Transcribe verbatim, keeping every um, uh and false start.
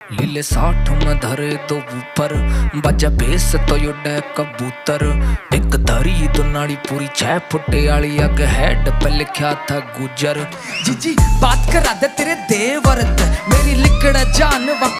लीले साठ में धरे तो ऊपर बजा बेस तो योडे कबूतर। एक धरी तो नाड़ी पूरी छह फुटे आली अग हेड पे लिखा था गुजर। जी जी बात करा दे तेरे देवरत मेरी लिकड़ जान